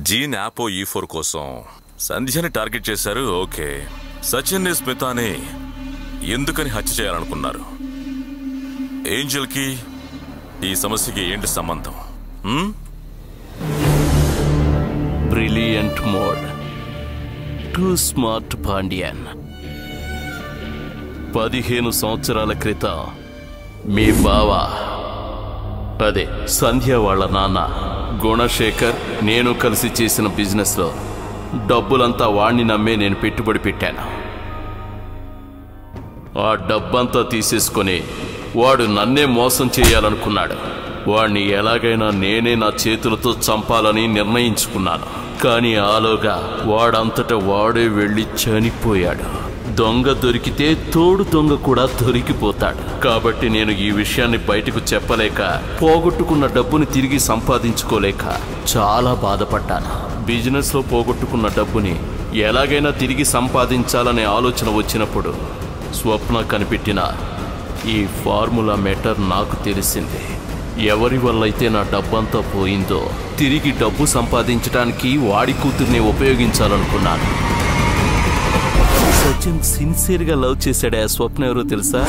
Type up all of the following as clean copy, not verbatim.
Gene యాపో E4 కోసం సంధ్యని టార్గెట్ చేశారు. ఓకే, సచిన్ స్మితాని ఎందుకని హత్య చేయాలనుకున్నారు? ఏంజల్ కి ఈ సమస్యకి ఏంటి సంబంధం? Brilliant mode, too smart Pandian. 15 సంవత్సరాల క్రితం మీ బావ, అదే సంధ్య వాళ్ళ నాన్న గుణశేఖర్, నేను కలిసి చేసిన బిజినెస్లో డబ్బులంతా వాణ్ణి నమ్మే నేను పెట్టుబడి పెట్టాను. ఆ డబ్బంతా తీసేసుకొని వాడు నన్నే మోసం చేయాలనుకున్నాడు. వాణ్ణి ఎలాగైనా నేనే నా చేతులతో చంపాలని నిర్ణయించుకున్నాను. కానీ ఆలోగా వాడంతటా వాడే వెళ్ళి చనిపోయాడు. దొంగ దొరికితే తోడు దొంగ కూడా దొరికిపోతాడు. కాబట్టి నేను ఈ విషయాన్ని బయటకు చెప్పలేక, పోగొట్టుకున్న డబ్బుని తిరిగి సంపాదించుకోలేక చాలా బాధపడ్డాను. బిజినెస్లో పోగొట్టుకున్న డబ్బుని ఎలాగైనా తిరిగి సంపాదించాలనే ఆలోచన వచ్చినప్పుడు స్వప్న కనిపెట్టిన ఈ ఫార్ములా మెటర్ నాకు తెలిసింది. ఎవరి వల్లైతే నా డబ్బంతా పోయిందో తిరిగి డబ్బు సంపాదించడానికి వాడి కూతుర్ని ఉపయోగించాలనుకున్నాను. సచిన్ సిన్సియర్గా లవ్ చేశాడే. ఆ స్వప్న ఎవరో తెలుసా?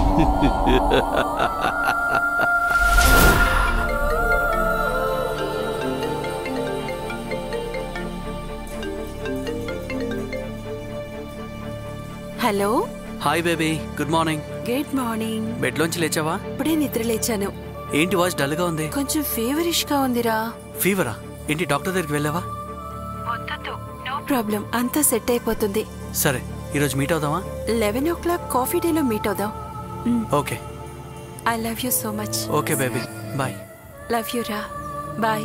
Hello. Hi baby, good morning. Good morning. Bed లోంచి లేచావా? ఇప్పుడే నిద్ర లేచాను. ఏంటి వాయిస్ డల్ గా ఉంది? కొంచెం ఫీవరిష్ గా ఉందిరా. ఫీవరా? ఏంటి డాక్టర్ దగ్గరికి వెళ్ళావా? నో ప్రాబ్లం, అంతా సెట్ అయిపోతుంది. సరే, ఈరోజు మీట్ అవుదామా? 11 o'clock కాఫీ డేలో మీట్ అవుదాం. Okay. I love you so much. Okay baby, bye. Love you రా, బాయ్.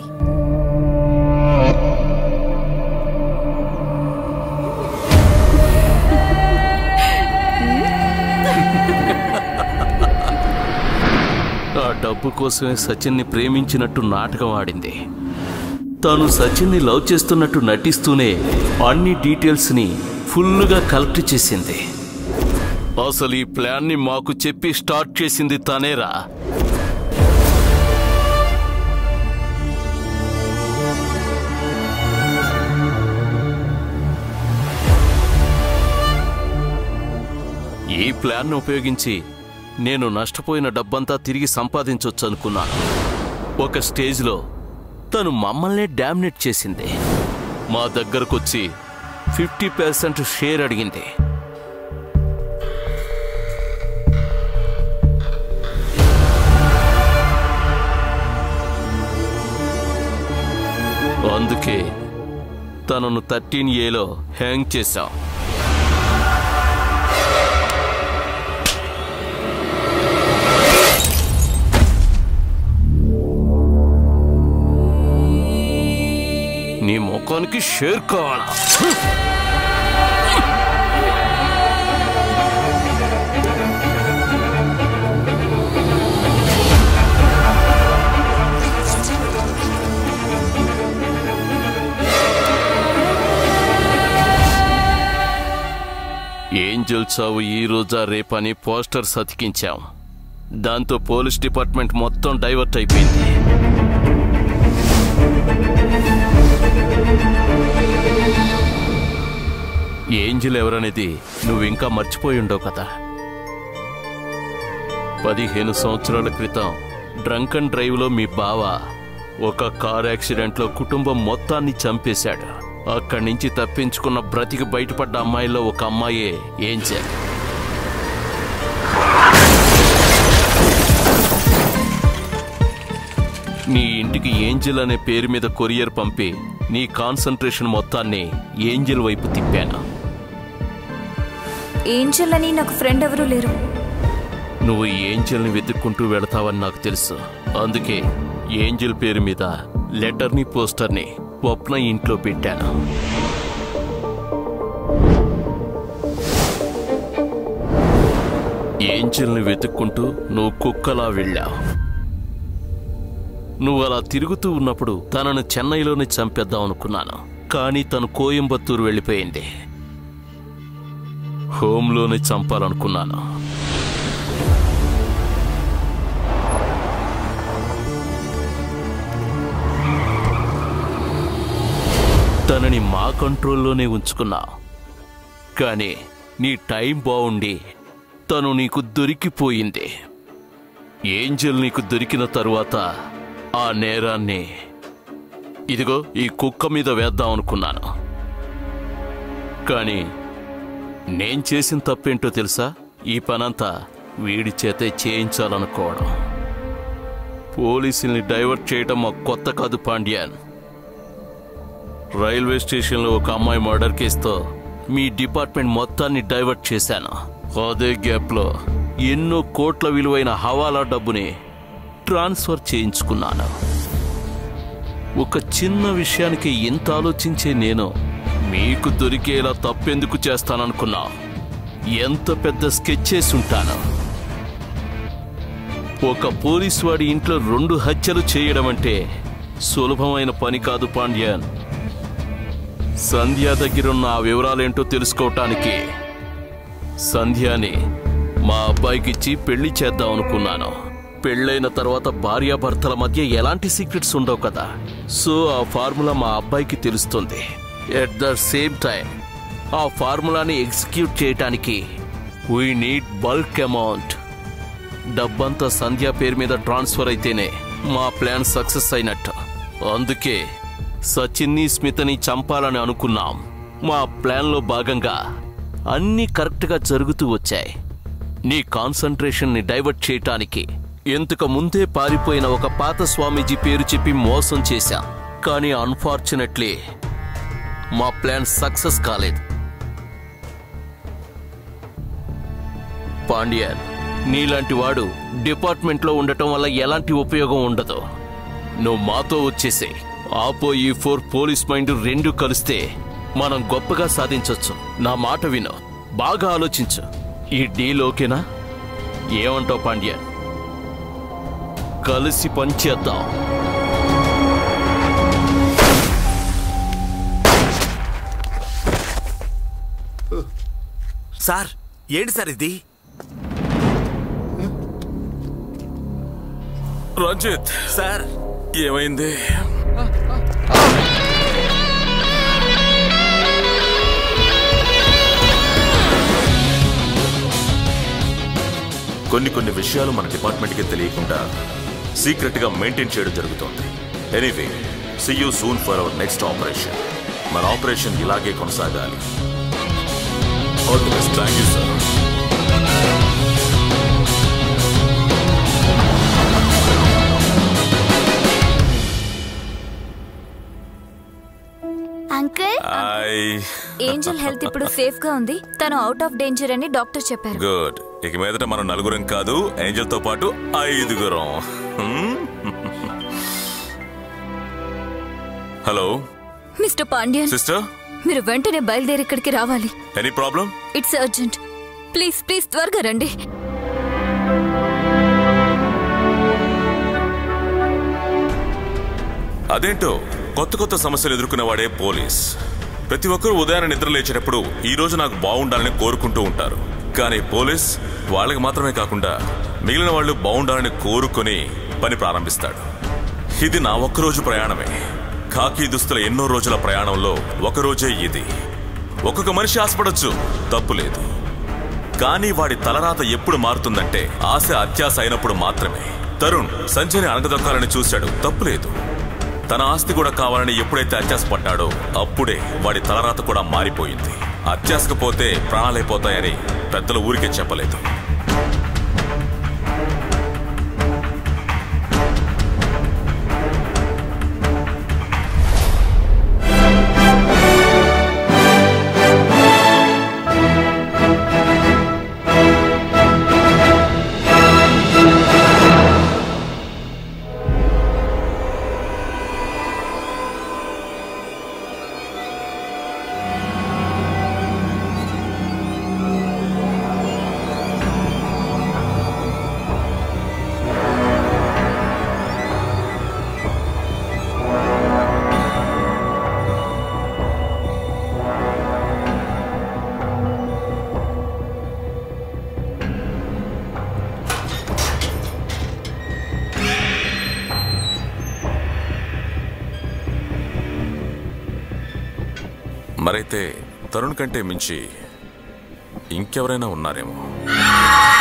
ఆ డబ్బు కోసమే సచిన్ని ప్రేమించినట్టు నాటకం ఆడింది. తాను సచిన్ని లవ్ చేస్తున్నట్టు నటిస్తూనే అన్ని డీటెయిల్స్ని ఫుల్గా కలెక్ట్ చేసింది. అసలు ఈ ప్లాన్ని మాకు చెప్పి స్టార్ట్ చేసింది తనేరా. ఈ ప్లాన్ను ఉపయోగించి నేను నష్టపోయిన డబ్బంతా తిరిగి సంపాదించొచ్చు అనుకున్నాను. ఒక స్టేజ్లో తను మమ్మల్నే డామినేట్ చేసింది. మా దగ్గరకొచ్చి 50% షేర్ అడిగింది. అందుకే తనను 13A హ్యాంగ్ చేశాం. నీ ముఖానికి షేర్ కావాలా? ఏంజల్ చావు ఈ రోజా రేపని పోస్టర్స్ అతికించాం. దాంతో పోలీస్ డిపార్ట్మెంట్ మొత్తం డైవర్ట్ అయిపోయింది. ఏంజల్ ఎవరనేది నువ్వు ఇంకా మర్చిపోయి ఉండవు కదా. 15 సంవత్సరాల క్రితం డ్రంక్ అండ్ డ్రైవ్లో మీ బావ ఒక కార్ యాక్సిడెంట్లో కుటుంబం మొత్తాన్ని చంపేశాడు. అక్కడి నుంచి తప్పించుకున్న బ్రతికి బయటపడ్డ అమ్మాయిలో ఒక అమ్మాయే ఏంజల్. నీ ఇంటికి ఏంజల్ అనే పేరు మీద కొరియర్ పంపి నీ కాన్సంట్రేషన్ మొత్తాన్ని ఏంజల్ వైపు తిప్పాను. ఏంజల్ అని నాకు ఫ్రెండ్ ఎవరూ లేరు. నువ్వు ఏంజల్ని వెతుక్కుంటూ వెళతావని నాకు తెలుసు. అందుకే ఏంజల్ పేరు మీద లెటర్ని పోస్టర్ని స్వప్న ఇంట్లో పెట్టాను. ఏంజల్ని వెతుక్కుంటూ నువ్వు కుక్కలా వెళ్ళావు. నువ్వు అలా తిరుగుతూ ఉన్నప్పుడు తనను చెన్నైలోనే చంపేద్దాం అనుకున్నాను. కానీ తను కోయంబత్తూరు వెళ్ళిపోయింది. హోంలోనే చంపాలనుకున్నాను. తనని మా కంట్రోల్లోనే ఉంచుకున్నా. కానీ నీ టైం బాగుండి తను నీకు దొరికిపోయింది. ఏంజెల్ నీకు దొరికిన తరువాత ఆ నేరాన్ని ఇదిగో ఈ కుక్క మీద వేద్దాం అనుకున్నాను. కానీ నేను చేసిన తప్పేంటో తెలుసా? ఈ పనంతా వీడి చేతే చేయించాలనుకోవడం. పోలీసుల్ని డైవర్ట్ చేయడం మాకు కొత్త కాదు పాండ్యాన్. రైల్వే స్టేషన్లో ఒక అమ్మాయి మర్డర్ కేసుతో మీ డిపార్ట్మెంట్ మొత్తాన్ని డైవర్ట్ చేశాను. అదే గ్యాప్లో ఎన్నో కోట్ల విలువైన హవాలా డబ్బుని ట్రాన్స్ఫర్ చేయించుకున్నాను. ఒక చిన్న విషయానికి ఇంత ఆలోచించే నేను మీకు దొరికేలా తప్పెందుకు చేస్తాననుకున్నా? ఎంత పెద్ద స్కెచ్ చేసి ఉంటాను. ఒక పోలీసు వాడి ఇంట్లో 2 హత్యలు చేయడం అంటే సులభమైన పని కాదు పాండ్యాన్. సంధ్య దగ్గరున్న ఆ వివరాలేంటో తెలుసుకోవటానికి సంధ్యాని మా అబ్బాయికిచ్చి పెళ్లి చేద్దాం అనుకున్నాను. పెళ్ళైన తర్వాత భార్యాభర్తల మధ్య ఎలాంటి సీక్రెట్స్ ఉండవు కదా. సో ఆ ఫార్ములా మా అబ్బాయికి తెలుస్తుంది. ఎట్ ద సేమ్ టైం ఆ ఫార్ములాని ఎగ్జిక్యూట్ చేయటానికి వీ నీడ్ బల్క్ అమౌంట్. డబ్బంతా సంధ్య పేరు మీద ట్రాన్స్ఫర్ అయితేనే మా ప్లాన్ సక్సెస్ అయినట్టు. అందుకే సచిన్ని స్మితని చంపాలని అనుకున్నాం. మా ప్లాన్లో భాగంగా అన్నీ కరెక్ట్గా జరుగుతూ వచ్చాయి. నీ కాన్సంట్రేషన్ని డైవర్ట్ చేయటానికి ఇంతకు ముందే పారిపోయిన ఒక పాత స్వామీజీ పేరు చెప్పి మోసం చేశాం. కానీ అన్ఫార్చునేట్లీ మా ప్లాన్ సక్సెస్ కాలేదు. పాండ్యాన్, నీలాంటి వాడు డిపార్ట్మెంట్లో ఉండటం వల్ల ఎలాంటి ఉపయోగం ఉండదు. నువ్వు మాతో వచ్చేసే. ఆపో ఈ 4 పోలీస్ మైండ్ 2 కలిస్తే మనం గొప్పగా సాధించొచ్చు. నా మాట విను, బాగా ఆలోచించు. ఈ డీల్ ఓకేనా? ఏమంటావు పాండ్యాన్? కలిసి పనిచేద్దాం. సార్, ఏంటి సార్ ఇది? రంజిత్ సార్, ఏమైంది? కొన్ని విషయాలు మన డిపార్ట్మెంట్కి తెలియకుండా సీక్రెట్ గా మెయింటైన్ చేయడం జరుగుతోంది. Anyway, see you soon for our next operation. మన ఆపరేషన్ ఇలాగే కొనసాగాలి. All the best. Thank you sir. Uncle, Angel health ఇప్పుడు సేఫ్ గా ఉంది. తను అవుట్ ఆఫ్ డేంజర్ అని డాక్టర్ చెప్పారు. గుడ్. ఇక మీదట మనం 4 కాదు, ఏంజెల్ తో పాటు 5. హలో మిస్టర్ పాండ్యన్, సిస్టర్, మీరు వెంటనే బయలుదేరి ఇక్కడికి రావాలి. Any problem? It's urgent. Please please త్వరగా రండి. అదేంటో కొత్త సమస్యలు ఎదుర్కొనేవాడే పోలీస్. ప్రతి ఒక్కరూ ఉదయాన్నే నిద్ర లేచేటప్పుడు ఈ రోజు నాకు బాగుండాలని కోరుకుంటూ ఉంటారు. కానీ పోలీస్ వాళ్ళకి మాత్రమే కాకుండా మిగిలిన వాళ్ళు బాగుండాలని కోరుకొని పని ప్రారంభిస్తాడు. ఇది నా ఒక్కరోజు ప్రయాణమే. ఖాకీ దుస్తుల ఎన్నో రోజుల ప్రయాణంలో ఒకరోజే ఇది. ఒక్కొక్క మనిషి ఆశపడొచ్చు, తప్పులేదు. కానీ వాడి తలరాత ఎప్పుడు మారుతుందంటే ఆశ అత్యాశ అయినప్పుడు మాత్రమే. తరుణ్ సంజయ్ని అణగదొక్కాలని చూశాడు, తప్పులేదు. తన ఆస్తి కూడా కావాలని ఎప్పుడైతే అత్యాశపడ్డాడో అప్పుడే వాడి తలరాత కూడా మారిపోయింది. అత్యాశకపోతే ప్రాణాలైపోతాయని పెద్దలు ఊరికే చెప్పలేదు. మరైతే తరుణ్ కంటే మించి ఇంకెవరైనా ఉన్నారేమో.